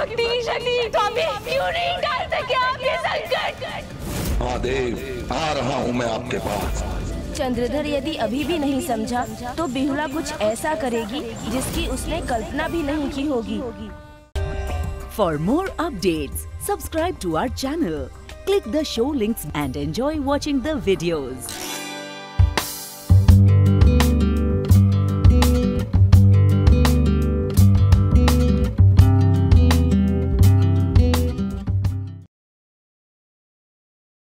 शक्ति तो अभी क्यों नहीं डाल सके आप ये संकट? महादेव, आ रहा हूँ मैं आपके पास। चंद्रधर यदि अभी भी नहीं समझा तो बिहुला कुछ ऐसा करेगी जिसकी उसने कल्पना भी नहीं की होगी। For more updates, subscribe to our channel, click the show links and enjoy watching the videos.